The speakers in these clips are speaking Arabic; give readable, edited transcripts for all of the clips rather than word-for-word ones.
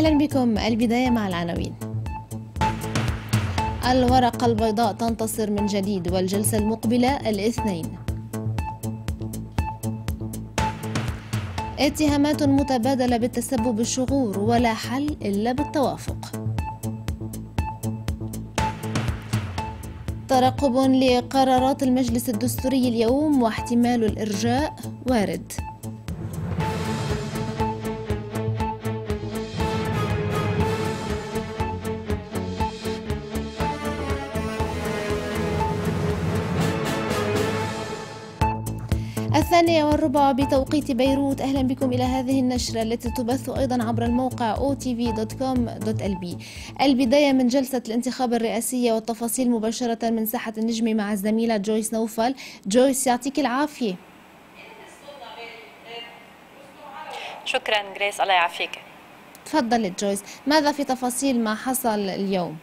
أهلا بكم. البداية مع العناوين. الورقة البيضاء تنتصر من جديد والجلسة المقبلة الاثنين. اتهامات متبادلة بالتسبب بالشغور ولا حل إلا بالتوافق. ترقب لقرارات المجلس الدستوري اليوم واحتمال الإرجاء وارد. الثانية والربع بتوقيت بيروت. أهلا بكم إلى هذه النشرة التي تبث أيضا عبر الموقع otv.com.lb. البداية من جلسة الانتخاب الرئاسية والتفاصيل مباشرة من ساحة النجمة مع الزميلة جويس نوفل. جويس، يعطيك العافية. شكرا جريس، الله يعافيك. تفضلت جويس، ماذا في تفاصيل ما حصل اليوم؟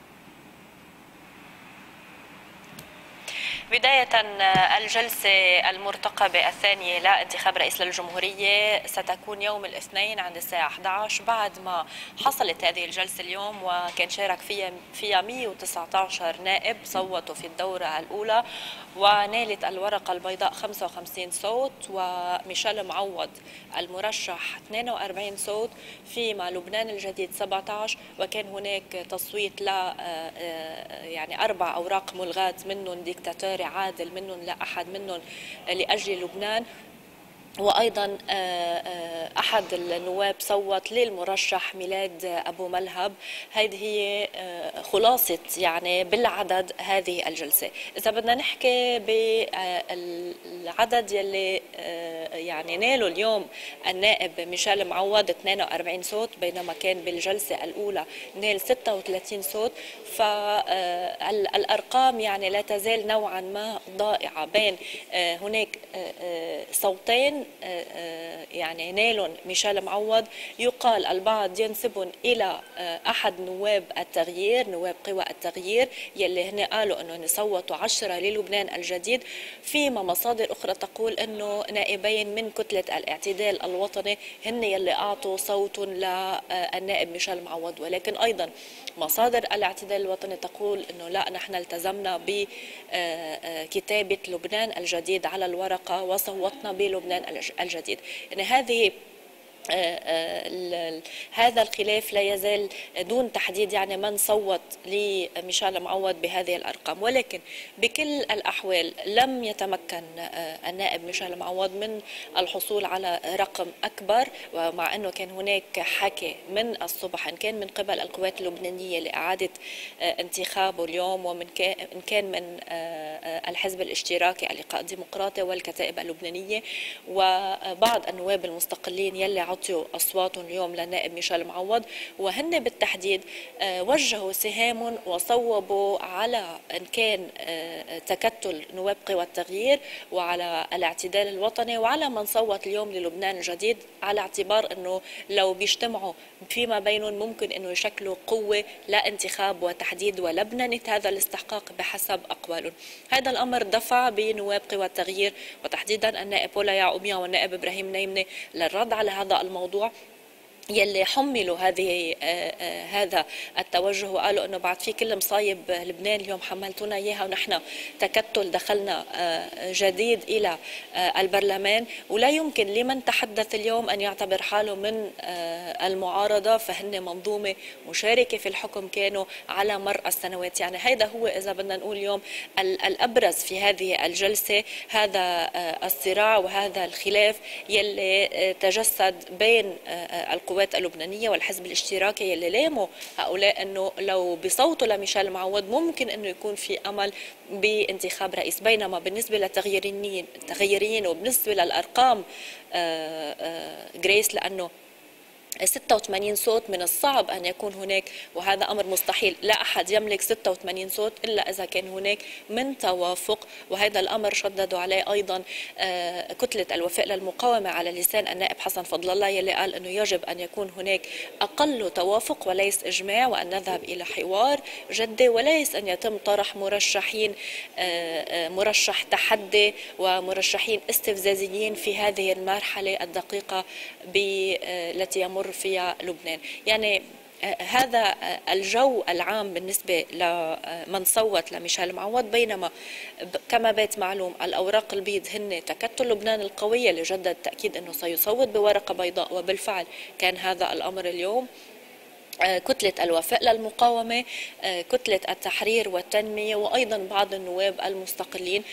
بداية، الجلسة المرتقبة الثانية لانتخاب رئيس للجمهورية ستكون يوم الاثنين عند الساعة 11 بعد ما حصلت هذه الجلسة اليوم، وكان شارك فيها 119 نائب صوتوا في الدورة الأولى، ونالت الورقة البيضاء 55 صوت وميشيل معوض المرشح 42 صوت، فيما لبنان الجديد 17. وكان هناك تصويت ل يعني 4 أوراق ملغاة، منهم ديكتاتوري عادل، منهم لا أحد، منهم لأجل لبنان. وأيضا أحد النواب صوت للمرشح ميلاد أبو ملهب. هذه هي خلاصة يعني بالعدد هذه الجلسة. إذا بدنا نحكي بالعدد يلي يعني نالوا اليوم النائب ميشيل معوض 42 صوت، بينما كان بالجلسة الأولى نال 36 صوت. فالأرقام يعني لا تزال نوعا ما ضائعة، بين هناك صوتين يعني نالهم ميشيل معوض، يقال البعض ينسبهم إلى أحد نواب التغيير، نواب قوى التغيير، يلي هن قالوا أنه صوتوا 10 للبنان الجديد، فيما مصادر أخرى تقول أنه نائبين من كتلة الاعتدال الوطني هن يلي أعطوا صوت للنائب ميشيل معوض. ولكن أيضا مصادر الاعتدال الوطني تقول أنه لا، نحن التزمنا بكتابة لبنان الجديد على الورقة وصوتنا بلبنان الجديد. يعني هذا الخلاف لا يزال دون تحديد، يعني من صوت لميشيل معوض بهذه الأرقام. ولكن بكل الأحوال لم يتمكن النائب ميشيل معوض من الحصول على رقم أكبر، ومع أنه كان هناك حكي من الصبح إن كان من قبل القوات اللبنانية لإعادة انتخابه اليوم، ومن كان من الحزب الاشتراكي اللقاء الديمقراطي والكتائب اللبنانية وبعض النواب المستقلين يلي عطوا أصواتهم اليوم للنائب ميشيل معوض، وهن بالتحديد وجهوا سهامهم وصوبوا على إن كان تكتل نواب قوى التغيير وعلى الاعتدال الوطني وعلى من صوت اليوم للبنان الجديد، على اعتبار أنه لو بيجتمعوا فيما بينهم ممكن أنه يشكلوا قوة لانتخاب وتحديد ولبننة هذا الاستحقاق بحسب أقوالهم. هذا الأمر دفع بنواب قوى التغيير وتحديدا النائب بولا يعقوبيان والنائب إبراهيم نيمنة للرد على هذا الموضوع، يلي حملوا هذا التوجه وقالوا انه بعد في كل مصايب لبنان اليوم حملتونا اياها، ونحن تكتل دخلنا جديد الى البرلمان، ولا يمكن لمن تحدث اليوم ان يعتبر حاله من المعارضه، فهن منظومه مشاركه في الحكم كانوا على مر السنوات. يعني هذا هو اذا بدنا نقول اليوم الابرز في هذه الجلسه، هذا الصراع وهذا الخلاف يلي تجسد بين القوات اللبنانية والحزب الاشتراكي، يلي لاموا هؤلاء أنه لو بصوتوا لميشيل معوض ممكن أنه يكون في أمل بانتخاب رئيس. بينما بالنسبة للتغييريين وبالنسبة للأرقام جريس، لأنه 86 صوت من الصعب أن يكون هناك، وهذا أمر مستحيل، لا أحد يملك 86 صوت إلا إذا كان هناك من توافق، وهذا الأمر شددوا عليه أيضا كتلة الوفاء للمقاومة على لسان النائب حسن فضل الله، يلي قال أنه يجب أن يكون هناك أقل توافق وليس إجماع، وأن نذهب إلى حوار جدي، وليس أن يتم طرح مرشحين مرشح تحدي ومرشحين استفزازيين في هذه المرحلة الدقيقة التي يمر فيها لبنان. يعني هذا الجو العام بالنسبة لمن صوت لميشيل معوض، بينما كما بات معلوم الأوراق البيض هن تكتل لبنان القوية اللي جدد تأكيد أنه سيصوت بورقة بيضاء، وبالفعل كان هذا الأمر اليوم. كتلة الوفاء للمقاومة، كتلة التحرير والتنمية، وأيضا بعض النواب المستقلين،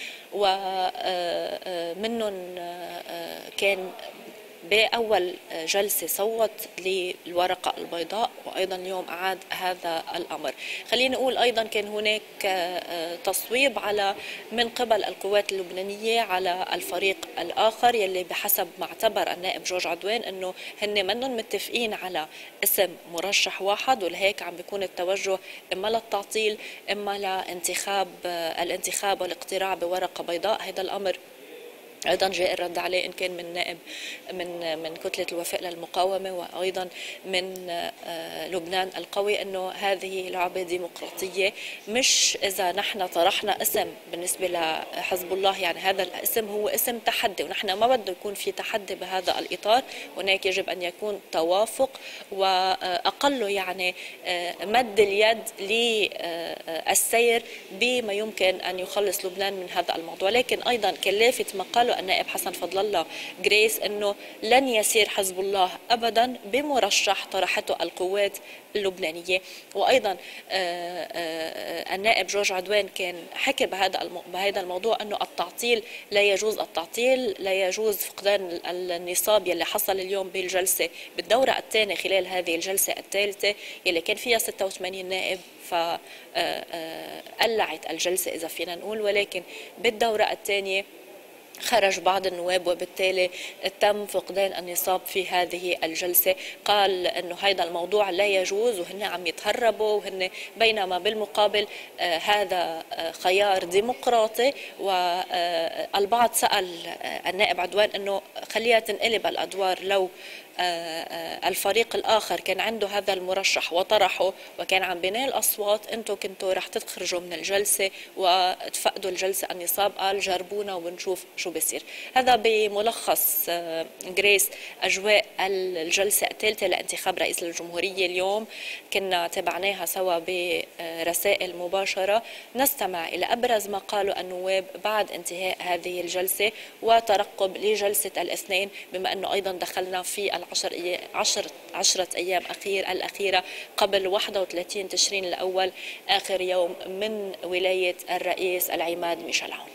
ومنهم كان بأول جلسة صوت للورقة البيضاء، وأيضا اليوم أعاد هذا الأمر. خلينا نقول أيضا كان هناك تصويب على من قبل القوات اللبنانية على الفريق الآخر يلي بحسب ما اعتبر النائب جورج عدوان أنه هن منهم متفقين على اسم مرشح واحد، ولهيك عم بيكون التوجه إما للتعطيل إما لانتخاب الانتخاب والاقتراع بورقة بيضاء. هذا الأمر أيضا جاء الرد عليه إن كان من نائب من كتلة الوفاء للمقاومة، وأيضا من لبنان القوي، أنه هذه لعبة ديمقراطية، مش إذا نحن طرحنا اسم بالنسبة لحزب الله يعني هذا الاسم هو اسم تحدي، ونحن ما بده يكون في تحدي بهذا الإطار. هناك يجب أن يكون توافق، وأقله يعني مد اليد للسير بما يمكن أن يخلص لبنان من هذا الموضوع. لكن أيضا كان لافت ما قاله النائب حسن فضل الله جريس أنه لن يسير حزب الله أبدا بمرشح طرحته القوات اللبنانية. وأيضا النائب جورج عدوان كان حكى بهذا الموضوع أنه التعطيل لا يجوز، التعطيل لا يجوز، فقدان النصاب يلي حصل اليوم بالجلسة بالدورة الثانية خلال هذه الجلسة الثالثة يلي كان فيها 86 نائب، فقلعت الجلسة إذا فينا نقول، ولكن بالدورة الثانية خرج بعض النواب، وبالتالي تم فقدان النصاب في هذه الجلسة. قال أنه هذا الموضوع لا يجوز وهن عم يتهربوا وهن، بينما بالمقابل هذا خيار ديمقراطي. والبعض سأل النائب عدوان أنه خليها تنقلب الأدوار، لو الفريق الآخر كان عنده هذا المرشح وطرحه وكان عم بينال أصوات، أنتم كنتوا رح تخرجوا من الجلسة وتفقدوا الجلسة النصاب. قال جربونا ونشوف شو بيصير. هذا بملخص جريس أجواء الجلسة الثالثة لانتخاب رئيس الجمهورية اليوم. كنا تابعناها سوا برسائل مباشرة. نستمع إلى أبرز ما قالوا النواب بعد انتهاء هذه الجلسة وترقب لجلسة الاثنين، بما أنه أيضا دخلنا في 10 أيام الأخيرة قبل 31 تشرين الأول، آخر يوم من ولاية الرئيس العماد ميشيل عون.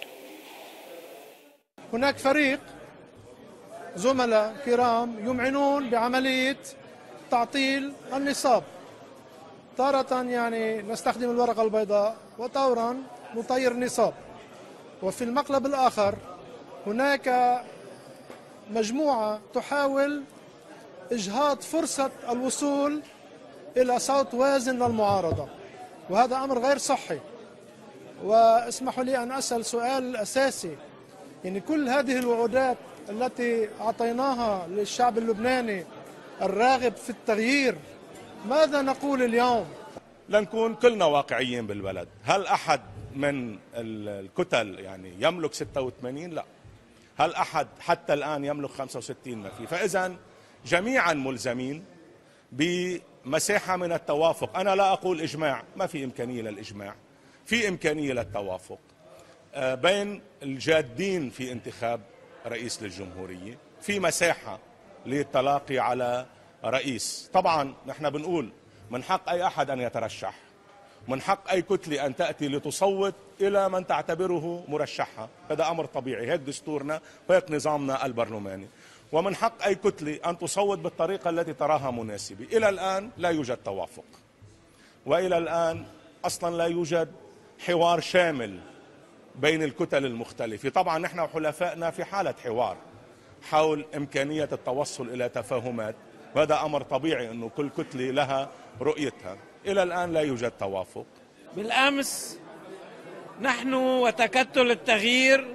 هناك فريق زملاء كرام يمعنون بعملية تعطيل النصاب، تارة يعني نستخدم الورقة البيضاء وطورا نطير النصاب. وفي المقلب الآخر هناك مجموعة تحاول إجهاض فرصة الوصول إلى صوت وازن للمعارضة، وهذا أمر غير صحي. واسمحوا لي أن أسأل سؤال أساسي، يعني كل هذه الوعودات التي أعطيناها للشعب اللبناني الراغب في التغيير، ماذا نقول اليوم؟ لنكون كلنا واقعيين بالبلد. هل أحد من الكتل يعني يملك 86؟ لا. هل أحد حتى الآن يملك 65؟ ما في. فإذا جميعا ملزمين بمساحة من التوافق. أنا لا أقول إجماع، ما في إمكانية للإجماع، في إمكانية للتوافق بين الجادين في انتخاب رئيس للجمهورية. في مساحة للتلاقي على رئيس. طبعا نحن بنقول من حق أي أحد أن يترشح، من حق أي كتلة أن تأتي لتصوت إلى من تعتبره مرشحها، هذا أمر طبيعي، هيك دستورنا وهيك نظامنا البرلماني. ومن حق أي كتلة أن تصوت بالطريقة التي تراها مناسبة. إلى الآن لا يوجد توافق، وإلى الآن أصلا لا يوجد حوار شامل بين الكتل المختلفة. طبعا نحن وحلفائنا في حالة حوار حول إمكانية التوصل إلى تفاهمات، وهذا أمر طبيعي أنه كل كتلة لها رؤيتها. إلى الآن لا يوجد توافق. بالأمس نحن وتكتل التغيير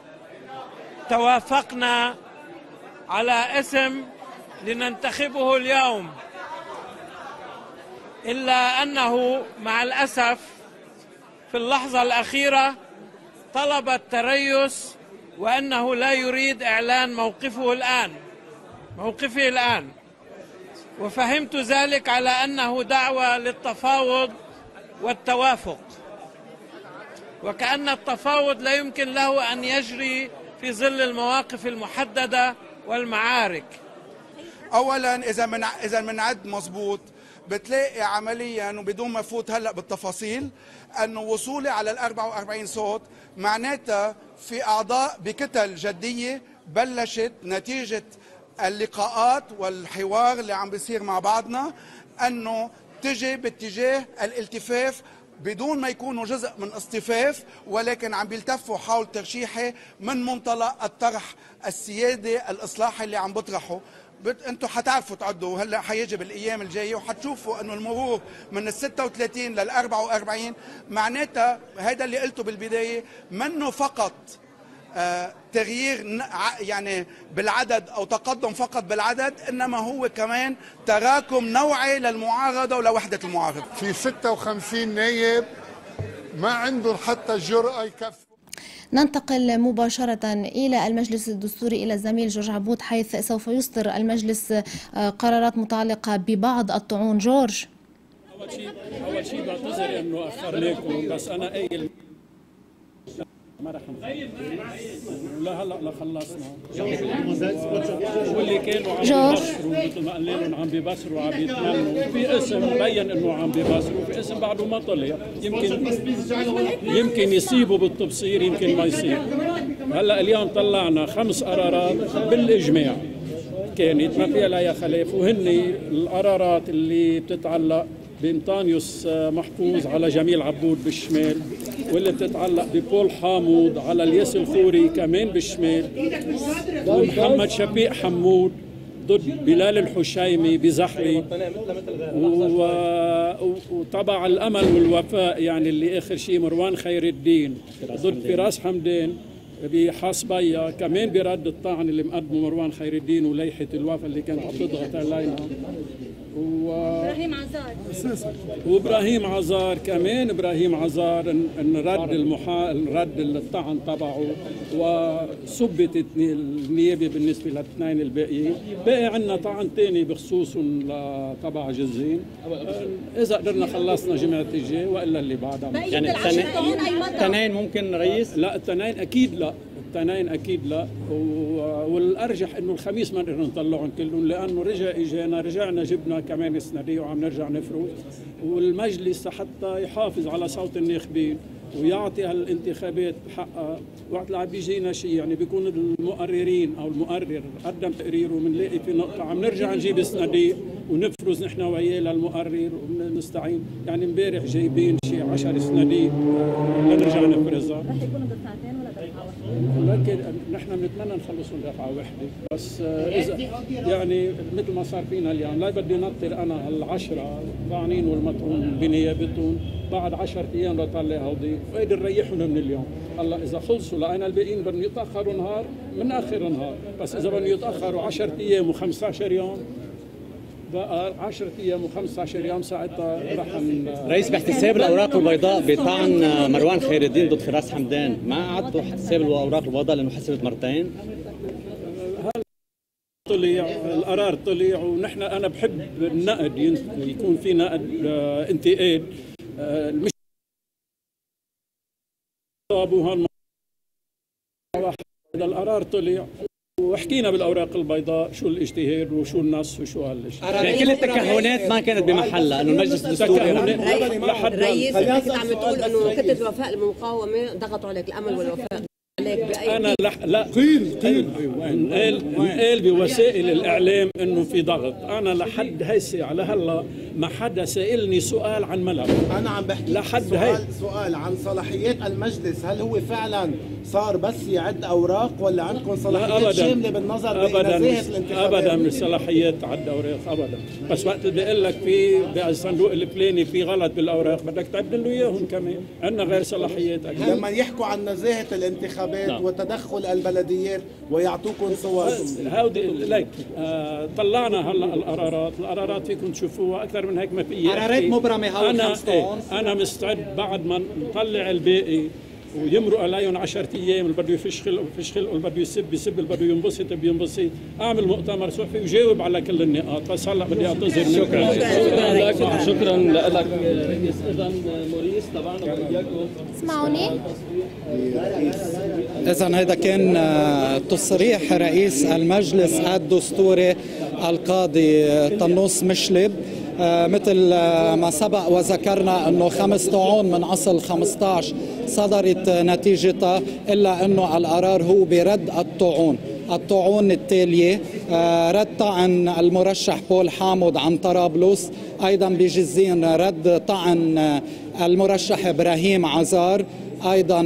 توافقنا على اسم لننتخبه اليوم، إلا أنه مع الأسف في اللحظة الأخيرة طلب التريث، وأنه لا يريد إعلان موقفه الآن. وفهمت ذلك على أنه دعوة للتفاوض والتوافق، وكأن التفاوض لا يمكن له أن يجري في ظل المواقف المحددة والمعارك. اولا اذا منعد مظبوط بتلاقي عمليا وبدون ما فوت هلا بالتفاصيل انه وصولي على ال 44 صوت معناتها في اعضاء بكتل جديه بلشت نتيجه اللقاءات والحوار اللي عم بيصير مع بعضنا انه تجي باتجاه الالتفاف بدون ما يكونوا جزء من اصطفاف، ولكن عم بيلتفوا حول ترشيحي من منطلق الطرح السيادي الاصلاحي اللي عم بطرحه. انتم حتعرفوا تعدوا هلا حيجي بالايام الجايه وحتشوفوا انه المرور من ال 36 لل 44 معناتها هذا اللي قلته بالبدايه منه فقط تغيير يعني بالعدد او تقدم فقط بالعدد، انما هو كمان تراكم نوعي للمعارضه ولوحده المعارضه. في 56 نائب ما عندهم حتى الجرأه يكفوا. ننتقل مباشرة إلى المجلس الدستوري إلى الزميل جورج عبود، حيث سوف يصدر المجلس قرارات متعلقة ببعض الطعون. جورج، أول شيء بعتذر إنه أخرناكم، بس أنا قايل ما رح لا هلا خلصنا. واللي كانوا عم بيبصروا مثل ما قلنا لهم عم بيبصروا وعم بيتمنوا، في اسم مبين انه عم بيبصروا، في اسم بعده ما طلع، يمكن يصيبوا بالتبصير يمكن ما يصيب. هلا اليوم طلعنا 5 قرارات بالاجماع كانت ما فيها لا خلاف، وهن القرارات اللي بتتعلق بإنطانيوس محفوظ على جميل عبود بالشمال، واللي بتتعلق ببول حامود على الياس الخوري كمان بالشمال، ومحمد شفيق حمود ضد بلال الحشيمي بزحري، وطبع الأمل والوفاء يعني اللي آخر شيء مروان خير الدين ضد فراس حمدان بحصبية كمان برد الطعن اللي مقدمه مروان خير الدين وليحة الوفاء اللي كانت عم تضغط علينا، وابراهيم عزار كمان ابراهيم عزار ان رد الطعن تبعه وثبتت النيابه بالنسبه للاثنين الباقيين. باقي عندنا طعن ثاني بخصوصهم تبع جزين، اذا قدرنا خلصنا جمعه الجاي والا اللي بعدها. يعني التنين ممكن رئيس؟ لا التنين اكيد لا، التنين اكيد لا، والارجح انه الخميس ما نقدر نطلعهم كلهم، لانه رجعنا جبنا كمان السنديه وعم نرجع نفرز، والمجلس حتى يحافظ على صوت الناخبين ويعطي هالانتخابات حقها. وقت اللي عم بيجينا شيء يعني بيكون المقررين او المقرر قدم تقريره وبنلاقي في نقطه عم نرجع نجيب السنديه ونفرز نحن وياه للمقرر ونستعين. يعني امبارح جايبين شيء 10 سنديه لنرجع نفرزها. رح يكونوا دفعتين ولا دفعه واحده؟ لكن نحن بنتمنى نخلصهم دفعه واحده، بس اذا يعني مثل ما صار فينا اليوم لا بدي نطر انا ال10 طاعنين والمطعون بنيابتهم بعد 10 ايام لطلع هودي وقدر نريحهم من اليوم. هلا اذا خلصوا لقينا الباقيين بدهم يتاخروا نهار بناخر نهار، بس اذا بدهم يتاخروا 10 ايام و15 يوم بقى 10 ايام و15 يوم ساعتها رح رئيس باحتساب الاوراق البيضاء بطعن مروان خير الدين ضد فراس حمدان، ما اعطوا حساب الاوراق البيضاء لانه حسبت مرتين؟ طلع القرار طلع، ونحن انا بحب النقد يكون في نقد انتقاد، مش هذا القرار طلع وحكينا بالاوراق البيضاء شو الاجتهاد وشو النص وشو هالشيء. يعني كل التكهنات ما كانت بمحلها، انه المجلس الدستوري رئيس انت عم تقول انه كتله الوفاء المقاومه ضغطوا عليك الامل والوفاء عليك باي انا لا قيل قال بوسائل الاعلام انه في ضغط. انا لحد هسه على هلا ما حدا سائلني سؤال عن ملف. انا عم بحكي لحد سؤال عن صلاحيات المجلس، هل هو فعلا صار بس يعد اوراق ولا عندكم صلاحيات شامله بالنظر لنزاهه الانتخابات؟ ابدا مش صلاحيات عد اوراق ابدا، بس وقت اللي بقول لك في بالصندوق الفلاني في غلط بالاوراق بدك تعدل له اياهم كمان، عندنا غير صلاحيات أكيد. لما يحكوا عن نزاهه الانتخابات وتدخل البلديات ويعطوكم صور هودي ليك طلعنا هلا القرارات فيكم تشوفوها اكثر من هيك ما في قرارات مبرمه. انا مستعد بعد ما نطلع الباقي ويمرق عليهم 10 ايام، اللي بده يفش خلقه، اللي بده يسب، اللي بده ينبسط بينبسط. اعمل مؤتمر صحفي وجاوب على كل النقاط. بس هلا بدي اعتذر. شكرا لك رئيس. اذا موريس تبعنا بدي اياكم اسمعوني. اذا هذا كان تصريح رئيس المجلس الدستوري القاضي طنوس مشلب. مثل ما سبق وذكرنا انه 5 طعون من اصل 15 صدرت نتيجتها، الا انه القرار هو برد الطعون التالية: رد طعن المرشح بول حامود عن طرابلس، ايضا بجزين رد طعن المرشح ابراهيم عزار، ايضا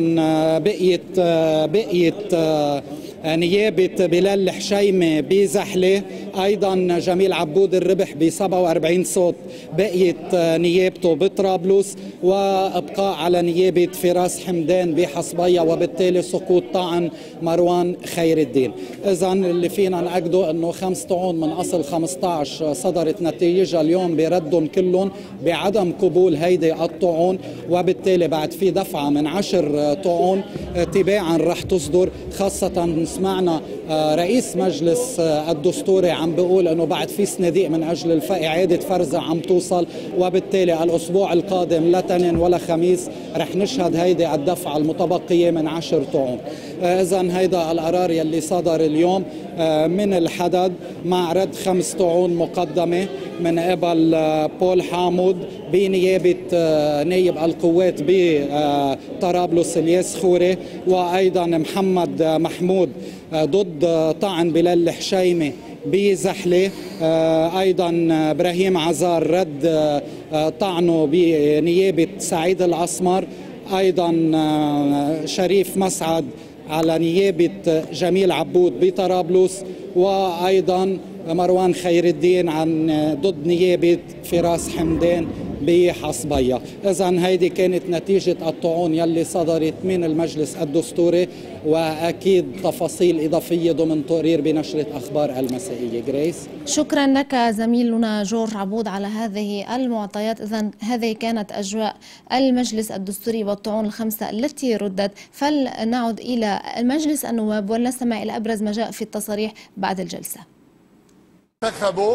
بقيت نيابة بلال الحشيمة بزحلة، أيضا جميل عبود الربح ب 47 صوت بقيت نيابته بطرابلس، وإبقاء على نيابة فراس حمدان بحصبية، وبالتالي سقوط طعن مروان خير الدين. إذا اللي فينا نأكده أنه 5 طعون من أصل 15 صدرت نتيجة اليوم بردهم كلهم بعدم قبول هيدي الطعون، وبالتالي بعد في دفعة من 10 طعون تباعا رح تصدر. خاصة سمعنا رئيس مجلس الدستوري عم بيقول انه بعد في صناديق من اجل اعاده فرزة عم توصل، وبالتالي الاسبوع القادم لا تنين ولا خميس رح نشهد هيدي الدفعه المتبقيه من 10 طعون. اذا هيدا القرار يلي صدر اليوم من الحدد مع رد 5 طعون مقدمه من قبل بول حامود بنيابه نائب القوات بطرابلس الياس خوري، وايضا محمد محمود ضد طعن بلال الحشيمة بزحلة، أيضا إبراهيم عزار رد طعنه بنيابة سعيد الأسمر، أيضا شريف مسعد على نيابة جميل عبود بطرابلس، وأيضا مروان خير الدين ضد نيابة فراس حمدان بحصبية. إذن هيدي كانت نتيجة الطعون يلي صدرت من المجلس الدستوري، وأكيد تفاصيل إضافية ضمن تقرير بنشرة أخبار المسائية. جريس، شكرا لك زميلنا جورج عبود على هذه المعطيات. إذن هذه كانت أجواء المجلس الدستوري والطعون ال5 التي ردت. فلنعد إلى مجلس النواب ولنستمع إلى أبرز ما جاء في التصاريح بعد الجلسة. انتخبوا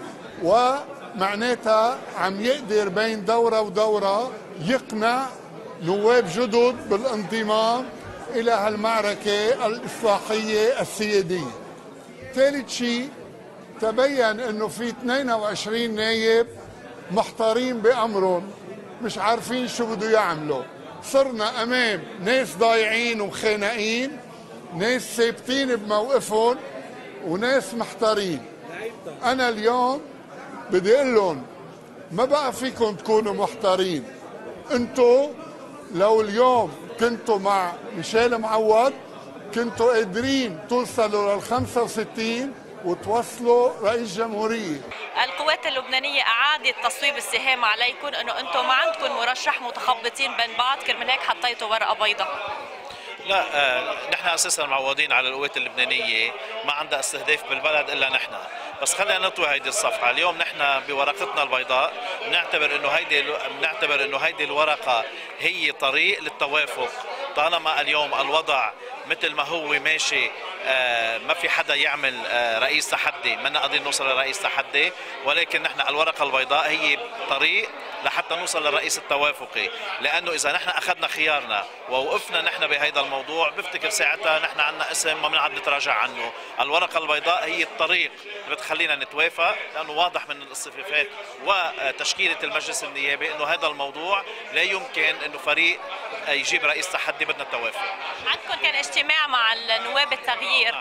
ومعناتها عم يقدر بين دورة ودورة يقنع نواب جدد بالانضمام إلى هالمعركة الإصلاحية السيادية. ثالث شيء، تبين أنه في 22 نايب محتارين بأمرهم، مش عارفين شو بده يعملوا. صرنا أمام ناس ضايعين وخانقين، ناس ثابتين بموقفهم، وناس محتارين. أنا اليوم بدي أقول لهم ما بقى فيكم تكونوا محتارين. أنتوا لو اليوم كنتوا مع ميشيل معوض كنتوا قادرين توصلوا لل65 وتوصلوا رئيس جمهورية. القوات اللبنانية أعادت تصويب السهام عليكم أنه أنتم ما عندكم مرشح متخبطين بين بعض، كرمال هيك حطيتوا ورقة بيضاء. لا، نحن اساسا معوضين على القوات اللبنانيه، ما عندها استهداف بالبلد الا نحن. بس خلينا نطوي هيدي الصفحه. اليوم نحن بورقتنا البيضاء بنعتبر انه هيدي الورقه هي طريق للتوافق. طالما اليوم الوضع مثل ما هو ماشي، ما في حدا يعمل رئيس تحدي، ما قادرين نوصل لرئيس تحدي، ولكن نحن الورقه البيضاء هي طريق لحتى نوصل للرئيس التوافقي. لانه اذا نحن اخذنا خيارنا ووقفنا نحن بهذا الموضوع، بفتكر ساعتها نحن عندنا اسم ما بنعد نتراجع عنه. الورقه البيضاء هي الطريق اللي بتخلينا نتوافق، لانه واضح من الاصطفافات وتشكيله المجلس النيابي انه هذا الموضوع لا يمكن انه فريق يجيب رئيس تحدي، بدنا التوافق. عندكم كان اجتماع مع النواب التغيير،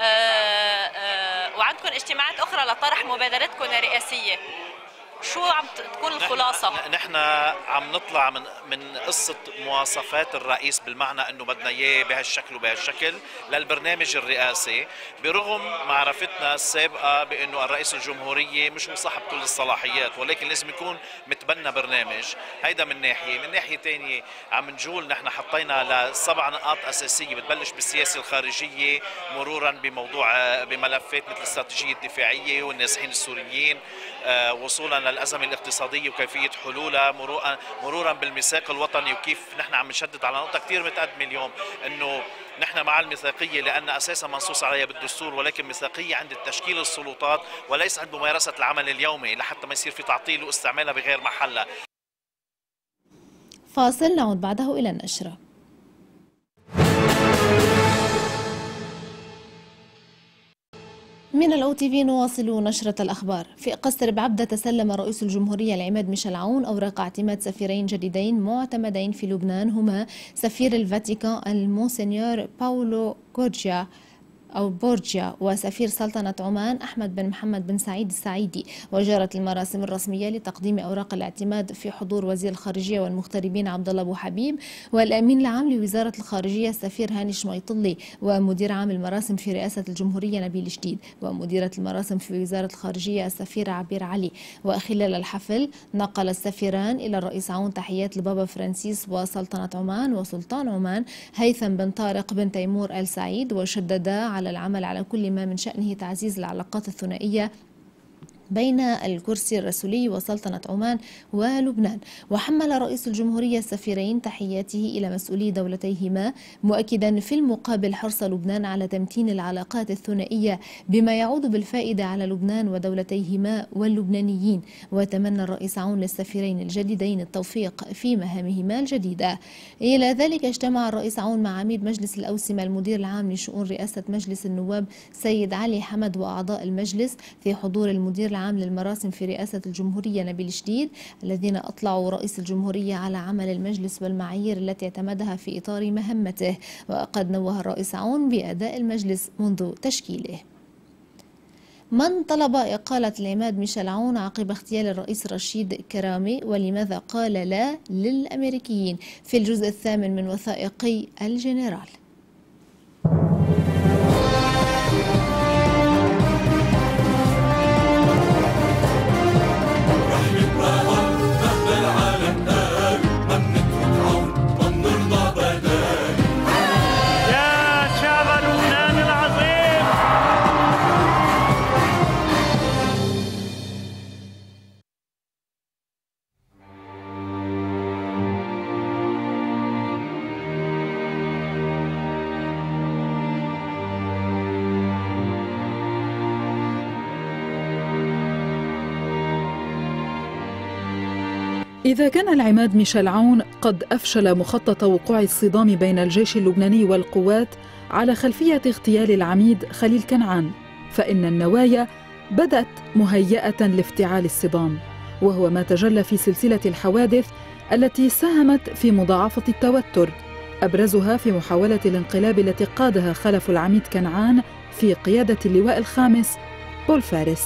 وعندكم اجتماعات اخرى لطرح مبادرتكم الرئاسيه، شو عم تكون الخلاصة؟ نحن عم نطلع من قصة مواصفات الرئيس، بالمعنى انه بدنا اياه بهالشكل وبهالشكل للبرنامج الرئاسي، برغم معرفتنا السابقة بانه الرئيس الجمهورية مش هو صاحب كل الصلاحيات، ولكن لازم يكون متبنى برنامج. هيدا من ناحية. من ناحية تانية عم نجول نحن حطينا ل7 نقاط اساسية، بتبلش بالسياسة الخارجية مرورا بموضوع بملفات مثل الاستراتيجية الدفاعية والنازحين السوريين، وصولا الأزمة الاقتصادية وكيفية حلولها، مرورا بالميثاق الوطني وكيف نحن عم نشدد على نقطة كثير متقدمة اليوم، انه نحن مع الميثاقية لأن أساسا منصوص عليها بالدستور، ولكن ميثاقية عند تشكيل السلطات وليس عند ممارسة العمل اليومي لحتى ما يصير في تعطيل واستعمالها بغير محلها. فاصل نعود بعده إلى النشرة. من الOTV نواصل نشرة الأخبار. في قصر بعبدة تسلم رئيس الجمهورية العماد ميشيل عون أوراق اعتماد سفيرين جديدين معتمدين في لبنان، هما سفير الفاتيكان المونسنيور باولو بورجيا وسفير سلطنة عمان أحمد بن محمد بن سعيد السعيدي. وجرت المراسم الرسمية لتقديم أوراق الاعتماد في حضور وزير الخارجية والمغتربين عبد الله أبو حبيب والأمين العام لوزارة الخارجية السفير هاني شميطلي، ومدير عام المراسم في رئاسة الجمهورية نبيل جديد، ومديرة المراسم في وزارة الخارجية السفيرة عبير علي. وخلال الحفل نقل السفيران إلى الرئيس عون تحيات البابا فرانسيس وسلطنة عمان وسلطان عمان هيثم بن طارق بن تيمور آل سعيد، وشددا على العمل على كل ما من شأنه تعزيز العلاقات الثنائية بين الكرسي الرسولي وسلطنة عمان ولبنان. وحمل رئيس الجمهورية السفيرين تحياته إلى مسؤولي دولتيهما، مؤكدا في المقابل حرص لبنان على تمتين العلاقات الثنائية بما يعود بالفائدة على لبنان ودولتيهما واللبنانيين. وتمنى الرئيس عون للسفيرين الجديدين التوفيق في مهامهما الجديدة. إلى ذلك اجتمع الرئيس عون مع عميد مجلس الأوسمة المدير العام لشؤون رئاسة مجلس النواب سيد علي حمد وأعضاء المجلس في حضور المدير العام للمراسم في رئاسة الجمهورية نبيل جديد، الذين أطلعوا رئيس الجمهورية على عمل المجلس والمعايير التي اعتمدها في إطار مهمته. وقد نوه الرئيس عون بأداء المجلس منذ تشكيله. من طلب إقالة العماد ميشيل عون عقب اغتيال الرئيس رشيد كرامي، ولماذا قال لا للأمريكيين؟ في الجزء الثامن من وثائقي الجنرال. إذا كان العماد ميشيل عون قد أفشل مخطط وقوع الصدام بين الجيش اللبناني والقوات على خلفية اغتيال العميد خليل كنعان، فإن النوايا بدأت مهيئة لافتعال الصدام، وهو ما تجلى في سلسلة الحوادث التي ساهمت في مضاعفة التوتر، أبرزها في محاولة الانقلاب التي قادها خلف العميد كنعان في قيادة اللواء الخامس بول فارس.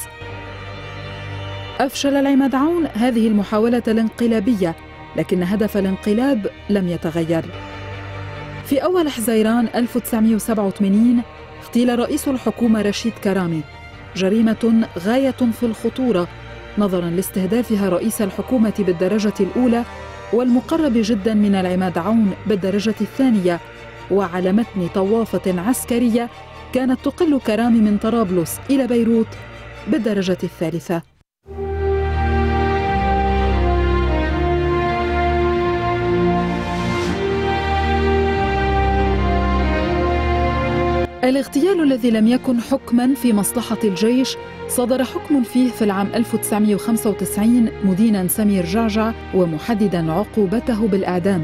أفشل العماد عون هذه المحاولة الانقلابية، لكن هدف الانقلاب لم يتغير. في أول حزيران 1987 اغتيل رئيس الحكومة رشيد كرامي، جريمة غاية في الخطورة نظراً لاستهدافها رئيس الحكومة بالدرجة الأولى والمقرب جداً من العماد عون بالدرجة الثانية، وعلى متن طوافة عسكرية كانت تقل كرامي من طرابلس إلى بيروت بالدرجة الثالثة. الاغتيال الذي لم يكن حكماً في مصلحة الجيش صدر حكم فيه في العام 1995 مديناً سمير جعجع ومحدداً عقوبته بالإعدام.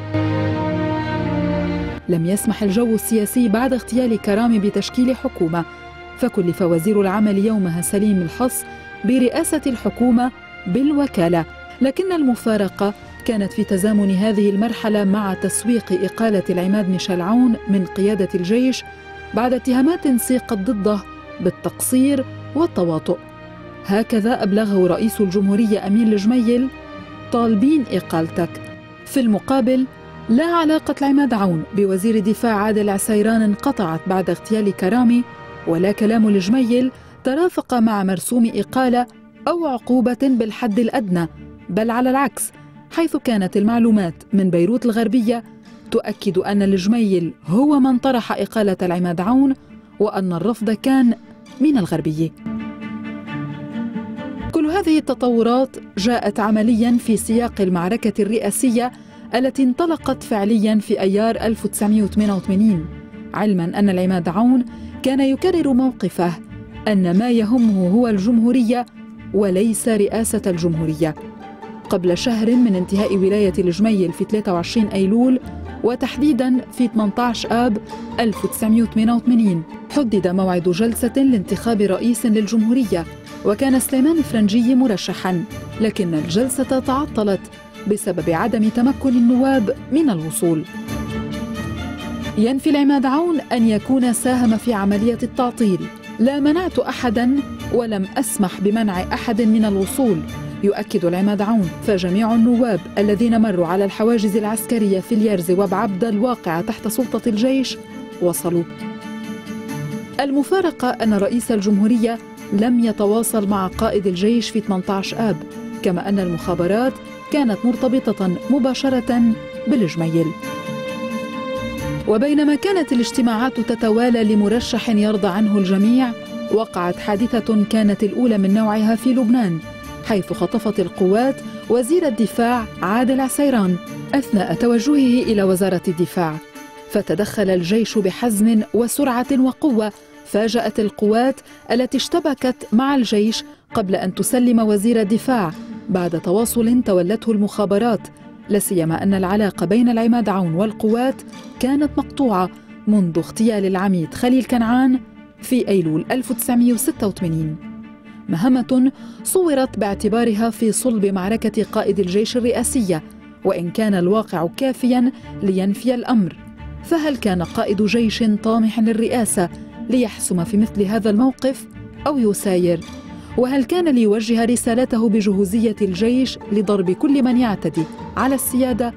لم يسمح الجو السياسي بعد اغتيال كرامي بتشكيل حكومة، فكلف وزير العمل يومها سليم الحص برئاسة الحكومة بالوكالة، لكن المفارقة كانت في تزامن هذه المرحلة مع تسويق إقالة العماد ميشيل عون من قيادة الجيش بعد اتهامات سيقت ضده بالتقصير والتواطؤ. هكذا أبلغه رئيس الجمهورية أمين الجميل: طالبين إقالتك. في المقابل لا علاقة العماد عون بوزير الدفاع عادل عسيران انقطعت بعد اغتيال كرامي، ولا كلام الجميل ترافق مع مرسوم إقالة أو عقوبة بالحد الأدنى، بل على العكس، حيث كانت المعلومات من بيروت الغربية تؤكد أن الجميل هو من طرح إقالة العماد عون، وأن الرفض كان من الغربية. كل كل هذه التطورات جاءت عمليا في سياق المعركة الرئاسية التي انطلقت فعليا في أيار 1988، علما أن العماد عون كان يكرر موقفه أن ما يهمه هو الجمهورية وليس رئاسة الجمهورية. قبل شهر من انتهاء ولاية الجميل في 23 أيلول وتحديداً في 18 آب 1988 حدد موعد جلسة لانتخاب رئيس للجمهورية، وكان سليمان فرنجي مرشحاً، لكن الجلسة تعطلت بسبب عدم تمكن النواب من الوصول. ينفي العماد عون أن يكون ساهم في عملية التعطيل. لا منعت أحداً ولم أسمح بمنع أحد من الوصول، يؤكد العماد عون، فجميع النواب الذين مروا على الحواجز العسكرية في اليرز وبعبدة الواقعة تحت سلطة الجيش وصلوا. المفارقة أن رئيس الجمهورية لم يتواصل مع قائد الجيش في 18 آب، كما أن المخابرات كانت مرتبطة مباشرة بالجميل. وبينما كانت الاجتماعات تتوالى لمرشح يرضى عنه الجميع، وقعت حادثة كانت الأولى من نوعها في لبنان، حيث خطفت القوات وزير الدفاع عادل عسيران أثناء توجهه إلى وزارة الدفاع، فتدخل الجيش بحزم وسرعة وقوة، فاجأت القوات التي اشتبكت مع الجيش قبل أن تسلم وزير الدفاع بعد تواصل تولته المخابرات، لا سيما أن العلاقة بين العماد عون والقوات كانت مقطوعة منذ اغتيال العميد خليل كنعان في أيلول 1986. مهمة صورت باعتبارها في صلب معركة قائد الجيش الرئاسية، وإن كان الواقع كافياً لينفي الأمر، فهل كان قائد جيش طامح للرئاسة ليحسم في مثل هذا الموقف أو يساير؟ وهل كان ليوجه رسالته بجهوزية الجيش لضرب كل من يعتدي على السيادة؟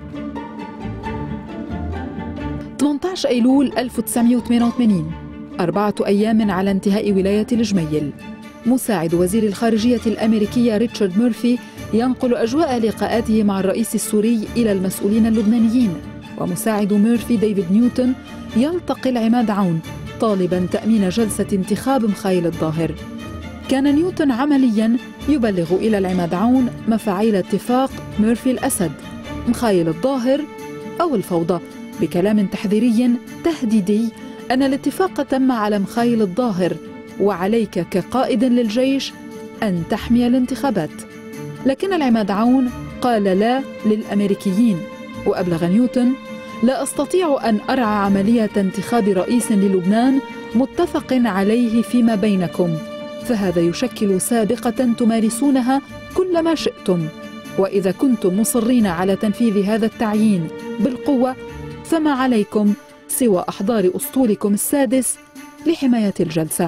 18 أيلول 1988، 4 أيام على انتهاء ولاية الجميل. مساعد وزير الخارجية الأمريكية ريتشارد مورفي ينقل أجواء لقاءاته مع الرئيس السوري إلى المسؤولين اللبنانيين، ومساعد مورفي ديفيد نيوتن يلتقي العماد عون طالباً تأمين جلسة انتخاب مخايل الظاهر. كان نيوتن عملياً يبلغ إلى العماد عون مفاعيل اتفاق مورفي الأسد، مخايل الظاهر أو الفوضى، بكلام تحذيري تهديدي أن الاتفاق تم على مخايل الظاهر، وعليك كقائد للجيش أن تحمي الانتخابات. لكن العماد عون قال لا للأمريكيين، وأبلغ نيوتن: لا أستطيع أن أرعى عملية انتخاب رئيس للبنان متفق عليه فيما بينكم، فهذا يشكل سابقة تمارسونها كل ما شئتم، وإذا كنتم مصرين على تنفيذ هذا التعيين بالقوة فما عليكم سوى أحضار أسطولكم السادس لحماية الجلسة.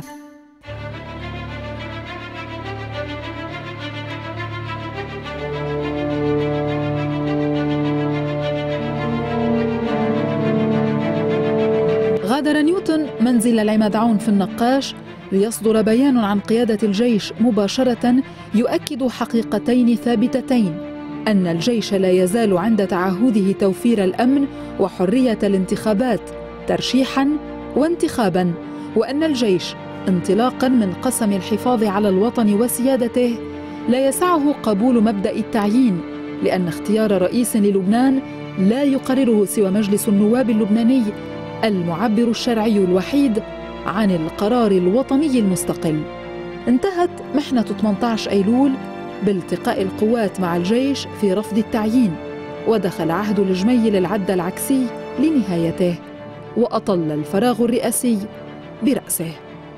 غادر نيوتن منزل العماد عون في النقاش ليصدر بيان عن قيادة الجيش مباشرة يؤكد حقيقتين ثابتتين: أن الجيش لا يزال عند تعهده توفير الأمن وحرية الانتخابات ترشيحاً وانتخاباً، وأن الجيش انطلاقاً من قسم الحفاظ على الوطن وسيادته لا يسعه قبول مبدأ التعيين، لأن اختيار رئيس للبنان لا يقرره سوى مجلس النواب اللبناني المعبر الشرعي الوحيد عن القرار الوطني المستقل. انتهت محنة 18 أيلول بالتقاء القوات مع الجيش في رفض التعيين، ودخل عهد الجميل العد العكسي لنهايته، وأطل الفراغ الرئاسي برأسه.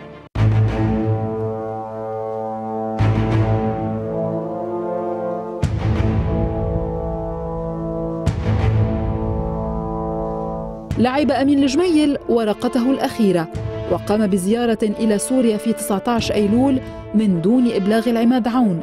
لعب أمين الجميل ورقته الأخيرة، وقام بزيارة إلى سوريا في 19 أيلول من دون إبلاغ العماد عون،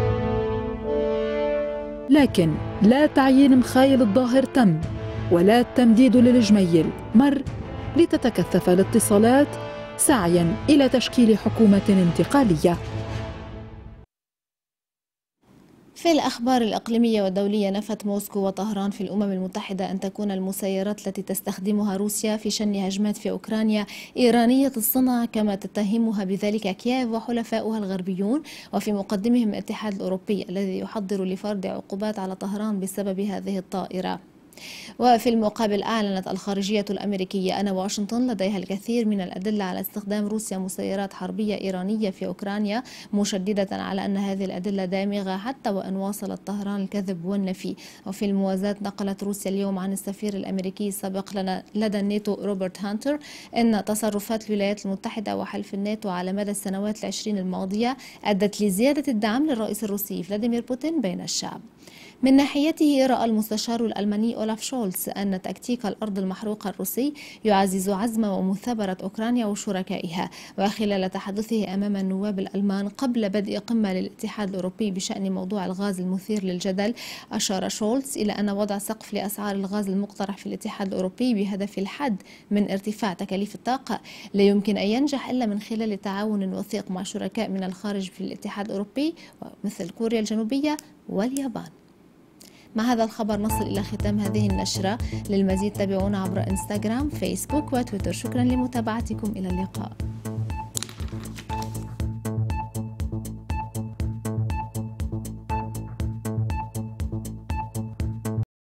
لكن لا تعيين مخايل الظاهر تم، ولا التمديد للجميل مر، لتتكثف الاتصالات سعياً إلى تشكيل حكومة انتقالية. في الأخبار الإقليمية والدولية، نفت موسكو وطهران في الأمم المتحدة أن تكون المسيرات التي تستخدمها روسيا في شن هجمات في أوكرانيا إيرانية الصنع، كما تتهمها بذلك كييف وحلفاؤها الغربيون، وفي مقدمهم الاتحاد الأوروبي الذي يحضر لفرض عقوبات على طهران بسبب هذه الطائرة. وفي المقابل أعلنت الخارجية الأمريكية أن واشنطن لديها الكثير من الأدلة على استخدام روسيا مسيرات حربية إيرانية في أوكرانيا، مشددة على أن هذه الأدلة دامغة حتى وإن واصلت طهران الكذب والنفي. وفي الموازاة، نقلت روسيا اليوم عن السفير الأمريكي السابق لدى الناتو روبرت هانتر أن تصرفات الولايات المتحدة وحلف الناتو على مدى السنوات العشرين الماضية أدت لزيادة الدعم للرئيس الروسي فلاديمير بوتين بين الشعب. من ناحيته، رأى المستشار الألماني أولاف شولتز أن تكتيك الأرض المحروقة الروسي يعزز عزم ومثابرة أوكرانيا وشركائها. وخلال تحدثه أمام النواب الألمان قبل بدء قمة للاتحاد الأوروبي بشأن موضوع الغاز المثير للجدل، أشار شولتز إلى أن وضع سقف لأسعار الغاز المقترح في الاتحاد الأوروبي بهدف الحد من ارتفاع تكاليف الطاقة لا يمكن أن ينجح إلا من خلال تعاون وثيق مع شركاء من الخارج في الاتحاد الأوروبي مثل كوريا الجنوبية واليابان. مع هذا الخبر نصل إلى ختام هذه النشرة. للمزيد تابعونا عبر انستغرام، فيسبوك وتويتر. شكرا لمتابعتكم، إلى اللقاء.